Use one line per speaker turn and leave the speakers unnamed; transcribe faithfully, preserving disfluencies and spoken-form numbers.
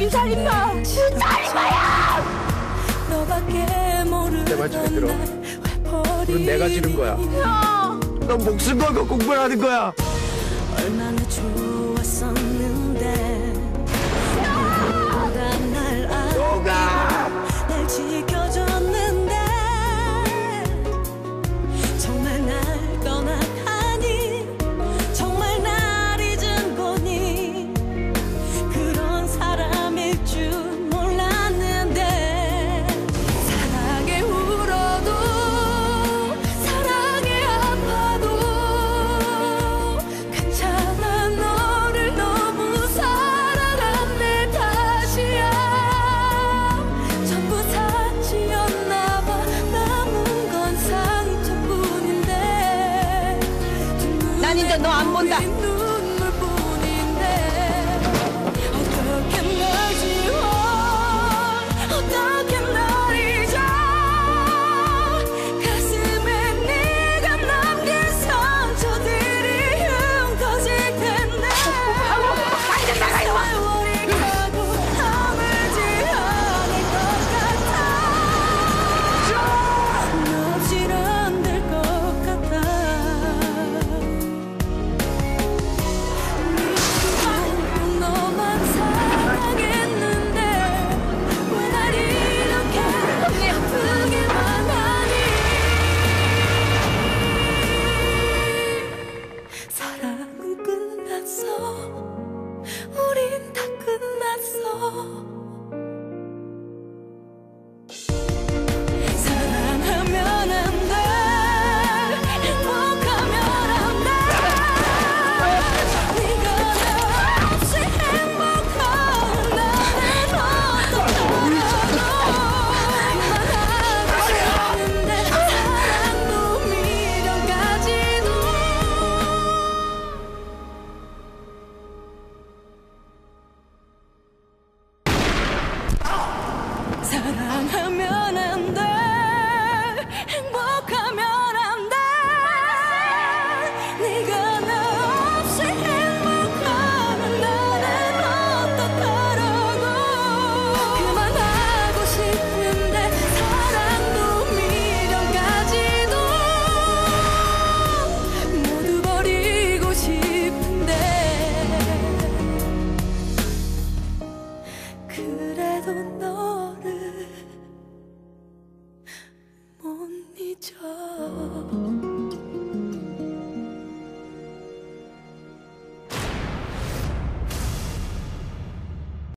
이 살인마! 이 살인마야!
내 말 잘 들어. 불은 내가 지른 거야.
형!
넌 목숨 걸고 공부를 하는 거야.
얼마나 좋았었는데 너보다 날 알고 날 지켜줬는데 정말 날 떠나가니 정말 날 잊은 거니 그런 사람일 줄 몰랐는데 사랑에 울어도 사랑에 아파도 괜찮아 너를 너무 사랑한대 다시야 전부 사치였나봐 남은 건 상처뿐인데
난 이제 너 안 본다.
눈물뿐인데 어떻게 널 지워 어떻게 널 잊어 가슴에 네가 남긴 상처들이 흉터질 텐데 세월이 가도 아물지 않을 것 같아 너 없인 안 될 것 같아 너만 사랑했는데 왜 날 이렇게 아프게만 하니 사랑은 끝났어 우린 다 끝났어 사랑하면 안 돼 행복하면 안 돼 네가 나 없이 행복한 나는 어떡하라고 그만하고 싶은데 사랑도 미련까지도 사랑하면 안 돼 행복하면 안 돼 네가 나 없이 행복하면 나는 어떡하라고 그만하고 싶은데 사랑도 미련까지도 모두 버리고 싶은데 그래도 너를 못 잊어